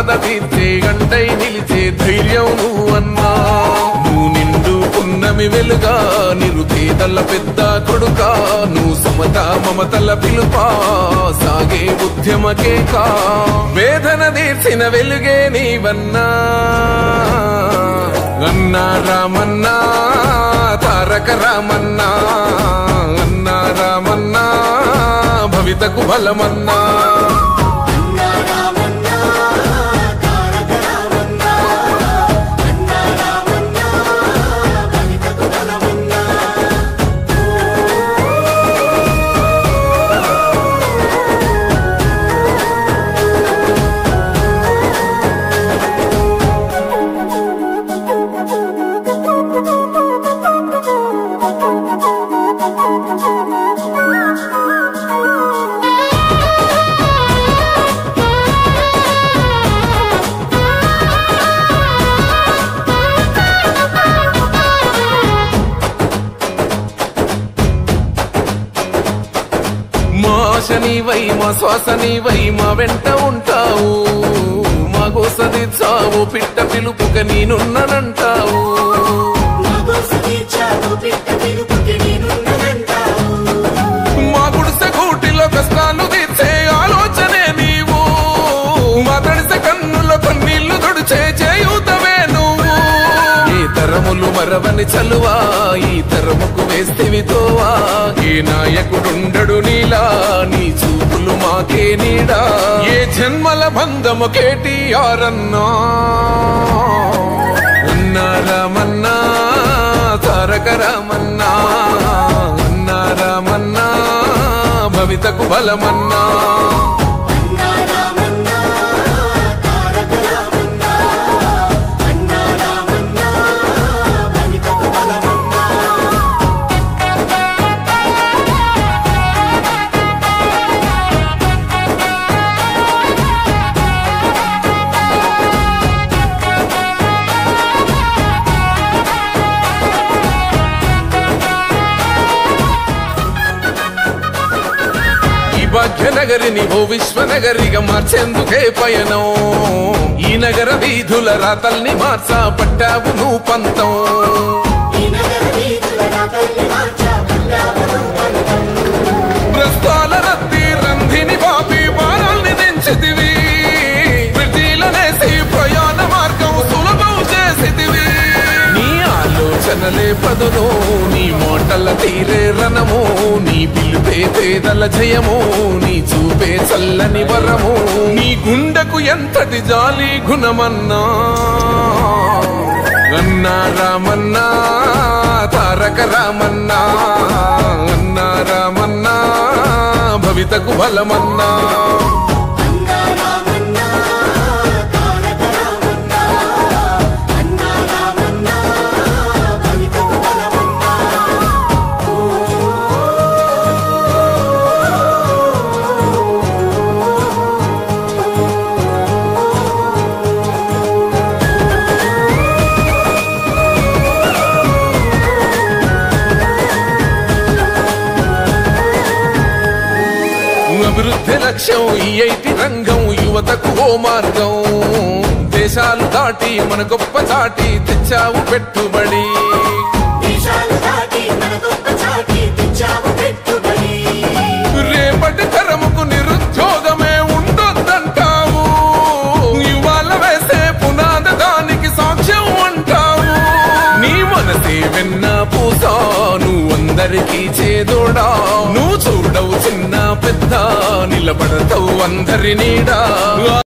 బాధ తీర్చే గంటై నిలిచే ధైర్యం నువ్వన్నా నువ్వు నిండు పున్నమి వెలుగా నిరుపేదల పెద్ద కొడుకా నువ్వు సమత మమతల పిలుపా సాగే ఉద్యమకే కా వేదన తీర్చిన వెలుగే నీవన్నా అన్నా రామన్నా తారక రామన్నా అన్నా రామన్నా భవితకు బలమన్నా నీవై మా శ్వాస నీవై మా వెంట ఉంటావు మా గోసదిచ్చావు పిట్ట పిలుపుక నేనున్నానంటావు మా గుడిసె గూటిలో కష్టాలు తీర్చే ఆలోచనే నీవు మా తడిసె కన్నుల కన్నీళ్లు తుడిచే చేయుతవే నువ్వు ఈ తరములు మరవని చలువా ఈ తరముకు వేస్తేవి తోవా ఏ నాయకుడుండడు నీలా నీ చూపులు మాకే నీడా ఏ జన్మల బంధము కేటీఆర్ అన్నా అన్నా రామన్నా తారక రామన్నా అన్నా రామన్నా భవితకు బలమన్నా భాగ్యనగరిని ఓ విశ్వనగరిగా మార్చేందుకే పయనం ఈ నగర వీధుల రాతల్ని మార్చా పట్టావు నువ్వు పంతం ప్రస్తాల రద్దీ రంధిని బాపి వారాల్ని దించితివి బ్రిటీలనేసి ప్రయాణ మార్గం సులభం చేసితివి నీ ఆలోచనలే పదును నీ మోటల తీరే రణము నీ పిలుపే పేదల జయము నీ చూపే చల్లని వరము నీ గుండెకు ఎంతటి జాలి గుణమన్నా అన్నా రామన్నా తారక రామన్నా అన్నా రామన్నా భవితకు బలమన్నా అభివృద్ధి లక్ష్యం ఈ ఐటి రంగం యువతకు ఓ మార్గం దేశాలు దాటి మన గొప్ప చాటి తెచ్చావు పెట్టుబడి రేపటి తరముకు నిరుద్యోగమే ఉండొద్దంటావు ఇవాళ వేసే పునాద దానికి సాక్ష్యం అంటావు నీ మనసే వెన్న పూసా నువ్వందరికీ చేదోడా నువ్వు చూడవు చిన్న పెద్ద నిలబడతావు అందరి నీడా